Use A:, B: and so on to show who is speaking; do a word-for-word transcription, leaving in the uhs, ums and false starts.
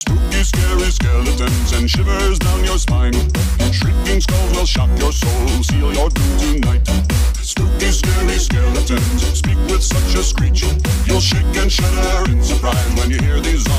A: Spooky, scary skeletons and shivers down your spine. Shrieking skulls will shock your soul, seal your doom tonight. Spooky, scary skeletons speak with such a screech. You'll shake and shudder in surprise when you hear these